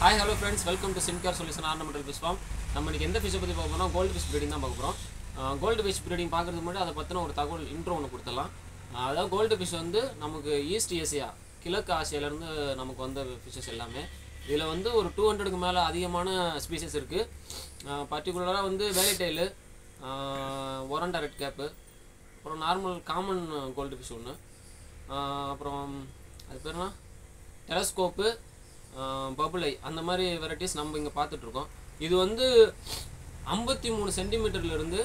Hi, hello friends, welcome to Simcare Solution Ornamental Fish Farm. நம்ம இன்னைக்கு எந்த fish பத்தி பார்க்க போறோம்? கோல்ட் ஃபிஷ் ப்ரீடிங் தான் பார்க்க போறோம். கோல்ட் ஃபிஷ் ப்ரீடிங் பார்க்கிறதுக்கு முன்னாடி அத பத்தின ஒரு தகவல் இன்ட்ரோ ஒன்னு கொடுத்தலாம். அதாவது கோல்ட் ஃபிஷ் வந்து நமக்கு ஈஸ்ட் ஏசியா, கிழக்கு ஆசியால இருந்து நமக்கு வந்த ஃபிஷஸ் எல்லாமே. இதுல வந்து ஒரு 200க்கு மேல அதிகமான ஸ்பீஷஸ் இருக்கு. பர்టిక్యులரா வந்து veil tail, oranda red cap, அப்புறம் நார்மல் காமன் கோல்ட் ஃபிஷ் ஒன்னு. அப்புறம் அது பேர் என்ன? டெலஸ்கோப், பபுள் ஐ, அந்த மாதிரி வெரைட்டிஸ் நம்ம இங்கே பார்த்துட்ருக்கோம். இது வந்து 53 சென்டிமீட்டர்லேருந்து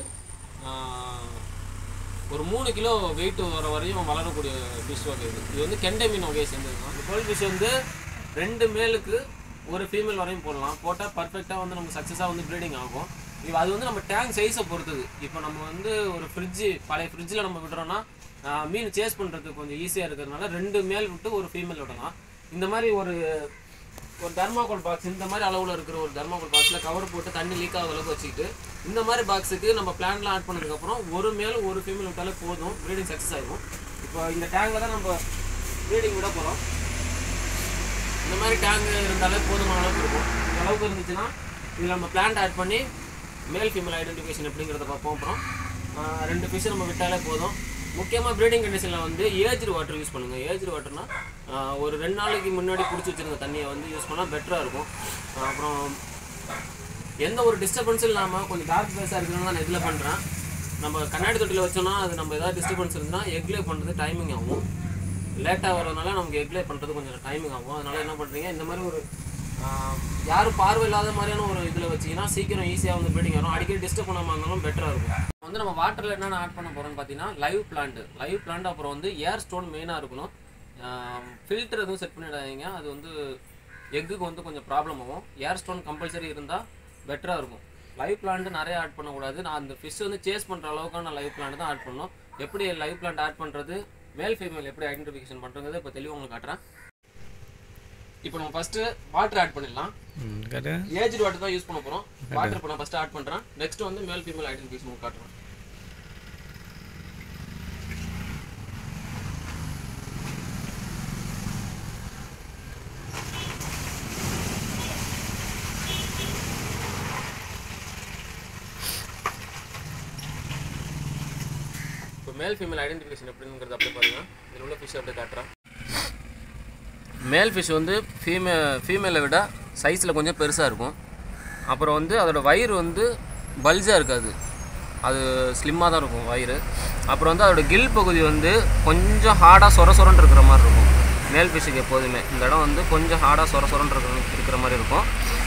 ஒரு 3 கிலோ வெயிட் வர வரையும் வளரக்கூடிய ஃபிஷ் வகை இது வந்து கெண்டை மீன் வகையை சேர்ந்ததுதான். இந்த கோல்ட் ஃபிஷ் வந்து 2 மேலுக்கு ஒரு ஃபீமேல் வரையும் போடலாம். போட்டால் பர்ஃபெக்டாக வந்து நம்ம சக்ஸஸாக வந்து ப்ரீடிங் ஆகும். இப்போ அது வந்து நம்ம டேங்க் சைஸை பொறுத்தது. இப்போ நம்ம வந்து ஒரு பழைய ஃப்ரிட்ஜில் நம்ம விடுறோன்னா மீன் சேஸ் பண்ணுறதுக்கு கொஞ்சம் ஈஸியாக இருக்கிறதுனால 2 மேல் விட்டு ஒரு ஃபீமேல் விடலாம். இந்த மாதிரி ஒரு தர்மாகோல் பாக்ஸ், இந்த மாதிரி அளவில் இருக்கிற ஒரு தர்மாகோல் பாக்ஸில் கவர் போட்டு தண்ணி லீக் ஆகிற அளவுக்கு வச்சுக்கிட்டு இந்த மாதிரி பாக்ஸுக்கு நம்ம பிளான்லாம் ஆட் பண்ணதுக்கப்புறம் ஒரு மேல் ஒரு ஃபீமேல் விட்டாலே போதும், ப்ரீடிங் சக்ஸஸ் ஆகிடும். இப்போ இந்த டேங்கில் தான் நம்ம ப்ரீடிங் விட போகிறோம். இந்த மாதிரி டேங்க் இருந்தாலே போதுமான அளவுக்கு இருக்கும். இந்த அளவுக்கு இருந்துச்சுன்னா இதில் நம்ம பிளான்ட் ஆட் பண்ணி மேல் ஃபீமேல் ஐடென்டிஃபிகேஷன் எப்படிங்கிறத பார்ப்போம். அப்புறம் 2 ஃபிஷ்ஷை நம்ம விட்டாலே போதும். முக்கியமாக ப்ரீடிங் கண்டிஷனில் வந்து ஏஜ்டு வாட்டர் யூஸ் பண்ணுங்கள். ஏஜ்டு வாட்டர்னா ஒரு 2 நாளைக்கு முன்னாடி பிடிச்சி வச்சுருந்த தண்ணியை வந்து யூஸ் பண்ணால் பெட்டராக இருக்கும். அப்புறம் எந்த ஒரு டிஸ்டர்பன்ஸும் இல்லாமல் கொஞ்சம் டார்க் பேஸாக இருக்குதுன்னு தான் நான் இதில் பண்ணுறேன். நம்ம கண்ணாடி தொட்டியில் வச்சோன்னா அது நம்ம ஏதாவது டிஸ்டர்பன்ஸ் இருந்துச்சுன்னா எக்லே பண்ணுறது டைமிங் ஆகும். லேட்டாக வரதுனால நமக்கு எக்லே பண்ணுறது கொஞ்சம் டைமிங் ஆகும். அதனால் என்ன பண்ணுறீங்க, இந்த மாதிரி ஒரு யாரும் பார்வை இல்லாத மாதிரியான ஒரு இதில் வச்சிங்கன்னா சீக்கிரம் ஈஸியாக வந்து ப்ரீடிங் ஆகும். அடிக்கடி டிஸ்டர்ப் பண்ணாமல் இருந்தாலும் பெட்டராக இருக்கும். வந்து நம்ம வாட்டரில் என்னென்ன ஆட் பண்ண போகிறோம்னு பார்த்தீங்கன்னா லைவ் பிளான்ட், அப்புறம் வந்து ஏர் ஸ்டோன் மெயினாக இருக்கணும். ஃபில்டர் எதுவும் செட் பண்ணிடாதீங்க, அது வந்து எக்குக்கு வந்து கொஞ்சம் ப்ராப்ளம் ஆகும். ஏர் ஸ்டோன் கம்பல்சரி இருந்தால் பெட்டராக இருக்கும். லைவ் பிளான்ட்டு நிறைய ஆட் பண்ணக்கூடாது. நான் அந்த ஃபிஷ் வந்து சேஸ் பண்ணுற அளவுக்கான லைவ் பிளான்ட் தான் ஆட் பண்ணணும். எப்படி லைவ் பிளான்ட் ஆட் பண்ணுறது, மேல் ஃபீமேல் எப்படி ஐடென்டிஃபிகேஷன் பண்ணுறது இப்போ தெளிவாக உங்களுக்கு காட்டுறேன். இப்போ நம்ம ஃபஸ்ட்டு வாட்டர் ஆட் பண்ணிடலாம். ஏஜ்டு வாட்டர் தான் யூஸ் பண்ண போகிறோம். வாட்டர் இப்போ நான் ஃபஸ்ட்டு ஆட் பண்ணுறேன். நெக்ஸ்ட் வந்து மேல் ஃபீமேல் ஐடென்டிஃபிகேஷன் உங்களுக்கு காட்டுறேன். இப்போ மேல் ஃபீமேல் ஐடென்டிஃபிகேஷன் எப்படிங்கிறது அப்படியே பாருங்கள். இதில் உள்ள ஃபிஷ் அப்படியே காட்டுறேன். மேல் ஃபிஷ் வந்து ஃபீமேலை விட சைஸில் கொஞ்சம் பெருசாக இருக்கும். அப்புறம் வந்து அதோடய வயிறு வந்து பல்ஜாக இருக்காது, அது ஸ்லிம்மாக தான் இருக்கும் வயிறு. அப்புறம் வந்து அதோடய கில் பகுதி வந்து கொஞ்சம் ஹார்டாக சொரன்னு இருக்கிற மாதிரி இருக்கும். மேல் ஃபிஷ்ஷுக்கு எப்போதுமே இந்த இடம் வந்து கொஞ்சம் ஹார்டாக சொரன்னு இருக்கிற மாதிரி இருக்கும்.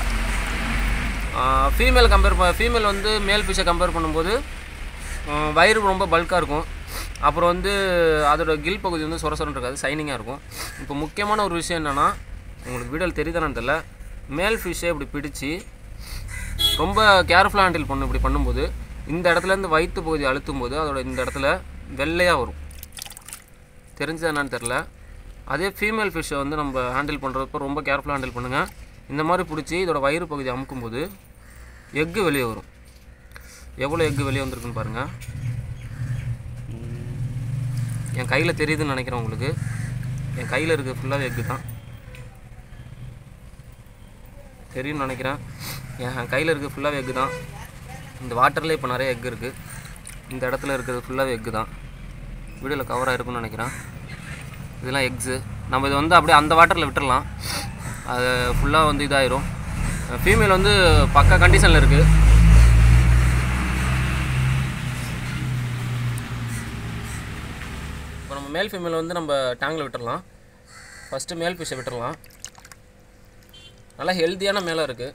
ஃபீமேல் வந்து மேல் ஃபிஷ்ஷை கம்பேர் பண்ணும்போது வயிறு ரொம்ப பல்காக இருக்கும். அப்புறம் வந்து அதோட கில் பகுதி வந்து சொரன்னு இருக்காது, சைனிங்காக இருக்கும். இப்போ முக்கியமான ஒரு விஷயம் என்னென்னா, உங்களுக்கு வீடியோவில் தெரியுதானு தெரியல, மேல் ஃபிஷ்ஷை இப்படி பிடிச்சி ரொம்ப கேர்ஃபுல்லாக ஹேண்டில் பண்ணணும். இப்படி பண்ணும்போது இந்த இடத்துலேருந்து வயிற்று பகுதி அழுத்தும் போது அதோட இந்த இடத்துல வெள்ளையாக வரும். தெரிஞ்சது என்னன்னு தெரில. அதே ஃபீமேல் ஃபிஷ்ஷை வந்து நம்ம ஹேண்டில் பண்ணுறப்போ ரொம்ப கேர்ஃபுல்லாக ஹேண்டில் பண்ணுங்கள். இந்த மாதிரி பிடிச்சி இதோட வயிறு பகுதி அமுக்கும்போது எக்கு வெளியே வரும். எவ்வளோ எக்கு வெளியே வந்திருக்குன்னு பாருங்கள். என் கையில் தெரியுதுன்னு நினைக்கிறேன் உங்களுக்கு. என் கையில் இருக்குது ஃபுல்லாகவே எக்கு தான் தெரியும்னு நினைக்கிறேன். என் கையில் இருக்குது ஃபுல்லாகவே எக்கு தான். இந்த வாட்டரில் இப்போ நிறைய எக்கு இருக்குது. இந்த இடத்துல இருக்கிறது ஃபுல்லாகவே எக்கு தான். வீடியோவில் கவராக இருக்குன்னு நினைக்கிறேன். இதெல்லாம் எக்ஸு. நம்ம இதை வந்து அப்படியே அந்த வாட்டரில் விட்டுடலாம். அது ஃபுல்லாக வந்து இதாயிரும். ஃபீமேல் வந்து பக்கா கண்டிஷனில் இருக்குது. இப்போ நம்ம மேல் ஃபீமேல் வந்து நம்ம டேங்கில் விட்டுடலாம். ஃபஸ்ட்டு மேல் ஃபிஷ்ஷை விட்டுடலாம். நல்லா ஹெல்த்தியான மேலே இருக்குது.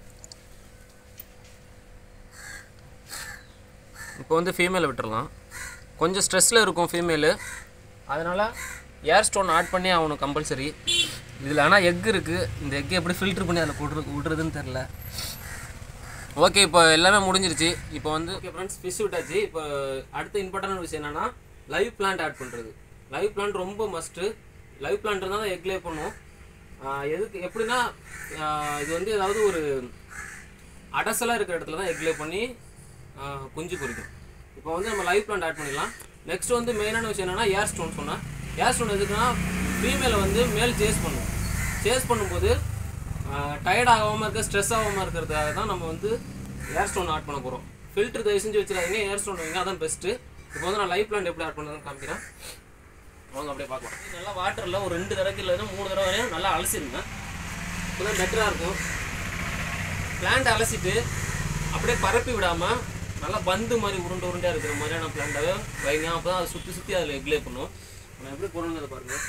இப்போ வந்து ஃபீமேலை விட்டுடலாம். கொஞ்சம் ஸ்ட்ரெஸ்ஸில் இருக்கும் ஃபீமேலு, அதனால் ஏர் ஸ்டோன் ஆட் பண்ணி ஆகணும் கம்பல்சரி. இதில் ஆனால் எக் இருக்குது. இந்த எக்கு எப்படி ஃபில்ட்ரு பண்ணி அதில் விட்றதுன்னு தெரில. ஓகே, இப்போ எல்லாமே முடிஞ்சிருச்சு. இப்போ வந்து ஓகே ஃப்ரெண்ட்ஸ், ஃபிஷ் விட்டாச்சு. இப்போ அடுத்த இம்பார்ட்டன்ட் விஷயம் என்னென்னா லைவ் பிளான்ட் ஆட் பண்ணுறது. லைவ் பிளான்ட் ரொம்ப மஸ்ட்டு. லைவ் பிளான்ட் இருந்தால் தான் எக்லே பண்ணும். எதுக்கு எப்படின்னா, இது வந்து ஏதாவது ஒரு அடசலாக இருக்கிற இடத்துல தான் எக்லே பண்ணி குஞ்சு பொரிக்கும். இப்போ வந்து நம்ம லைவ் பிளான்ட் ஆட் பண்ணிடலாம். நெக்ஸ்ட் வந்து மெயினான விஷயம் என்னென்னா ஏர் ஸ்டோன் சொன்னேன். ஏர் ஸ்டோன் எதுக்குன்னா ஃபீமேலை வந்து மேல் சேஸ் பண்ணும். சேஸ் பண்ணும்போது டயர்ட் ஆகாமல் இருக்க, ஸ்ட்ரெஸ் ஆகாமல் இருக்கிறதுக்காக தான் நம்ம வந்து ஏர் ஸ்டோன் ஆட் பண்ண போகிறோம். ஃபில்டர் தயவு செஞ்சு வச்சுருக்காங்க, ஏர் ஸ்டோன் வைங்க, அதான் பெஸ்ட்டு. இப்போ வந்து நான் லைஃப் பிளான்ட் எப்படி ஆட் பண்ணுறதுன்னு காமிக்கிறேன், அவங்க அப்படியே பார்க்கலாம். நல்லா வாட்டரில் ஒரு 2 தடவைக்கு இல்லைன்னா 3 தடவை வரையும் நல்லா அலசிடுங்க, இப்போ தான் பெட்டராக இருக்கும். பிளான்ட் அலசிட்டு அப்படியே பரப்பி விடாமல் நல்லா பந்து மாதிரி உருண்டையாக இருக்கிற மாதிரியான பிளான்ட்டாகவே வைங்க. அப்போ தான் அதை சுற்றி அதில் எக்லே பண்ணும். நான் எப்படி போடணுங்கிறத பாருங்கள்.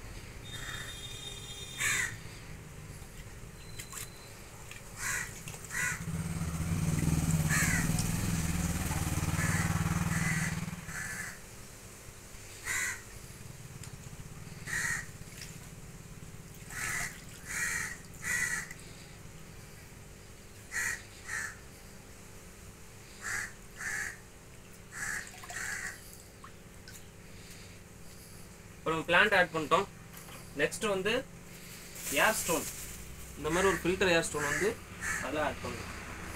இப்போ நம்ம பிளான்ட் ஆட் பண்ணிட்டோம். நெக்ஸ்ட் வந்து ஏர் ஸ்டோன், இந்த மாதிரி ஒரு ஃபில்டர் ஏர் ஸ்டோன் வந்து அதெல்லாம் ஆட் பண்ணணும்.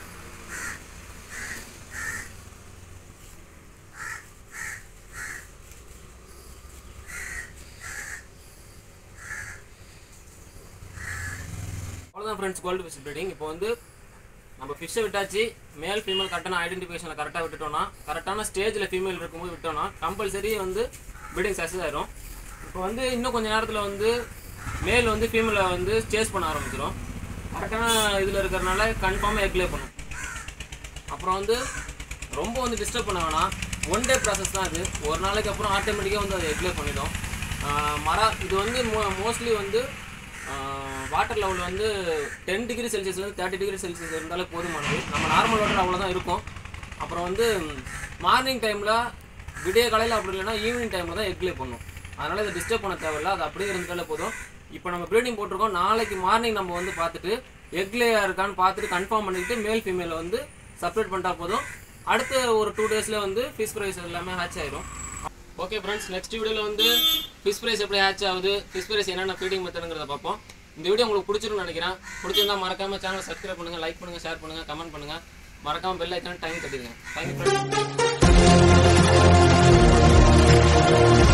அவ்வளோதான் ஃப்ரெண்ட்ஸ், கோல்டு ஃபிஷ் ப்ரீடிங். இப்போ வந்து நம்ம ஃபிஷ்ஷை விட்டாச்சு, மேல் ஃபீமேல் கரெக்டான ஐடென்டிஃபிகேஷனில் கரெக்டாக விட்டுட்டோம்னா, கரெக்டான ஸ்டேஜில் ஃபீமேல் இருக்கும்போது விட்டோம்னா கம்பல்சரி வந்து ப்ரீடிங் சக்ஸஸ் ஆயிடும். இப்போ வந்து இன்னும் கொஞ்சம் நேரத்தில் வந்து மேல் வந்து ஃபீமேலை வந்து சேஸ் பண்ண ஆரம்பிச்சிடும். கரெக்டான இதில் இருக்கிறதுனால கன்ஃபார்மாக எக்லே பண்ணும். அப்புறம் வந்து ரொம்ப வந்து டிஸ்டர்ப் பண்ண வேணாம், 1 டே ப்ராசஸ் தான் இது. ஒரு நாளைக்கு அப்புறம் ஆட்டோமேட்டிக்காக வந்து அது எக்லே பண்ணிடும். இது வந்து மோஸ்ட்லி வந்து வாட்டர் லெவல் வந்து 10 டிகிரி செல்சியஸ்லேருந்து 30 டிகிரி செல்சியஸ் இருந்தாலே போதுமானது. நம்ம நார்மல் வாட்டர் அவ்வளோதான் இருக்கும். அப்புறம் வந்து மார்னிங் டைமில் விடிய காலையில் அப்படி இல்லைன்னா ஈவினிங் டைமில் தான் எக்லே பண்ணும். அதனால் இதை டிஸ்டர்ப் பண்ண தேவையில்லை, அது அப்படியே இருந்துட்டாலே போதும். இப்போ நம்ம ப்ரீடிங் போட்டிருக்கோம், நாளைக்கு மார்னிங் நம்ம வந்து பார்த்துட்டு எக்லேயாக இருக்கான்னு பார்த்துட்டு கன்ஃபார்ம் பண்ணிக்கிட்டு மேல் ஃபீமேலை வந்து செப்பரேட் பண்ணிட்டா போதும். அடுத்த ஒரு 2 டேஸில் வந்து ஃபிஷ் ப்ரைஸ் எல்லாமே ஹேட்ச் ஆயிடும். ஓகே ஃப்ரெண்ட்ஸ், நெக்ஸ்ட் வீடியோவில் வந்து ஃபிஷ் ப்ரைஸ் எப்படி ஹேட்ச் ஆகுது, ஃபிஷ் ப்ரைஸ் என்னென்ன ஃபீடிங் மெத்தடுங்கிறத பார்ப்போம். இந்த வீடியோ உங்களுக்கு பிடிச்சிருக்குன்னு நினைக்கிறேன். பிடிச்சிருந்தா மறக்காமல் சேனலை சப்ஸ்கிரைப் பண்ணுங்கள், லைக் பண்ணுங்கள், ஷேர் பண்ணுங்கள், கமெண்ட் பண்ணுங்கள். மறக்காமல் பெல் ஐக்கான டைம் தட்டிடுங்க. Thank you friends.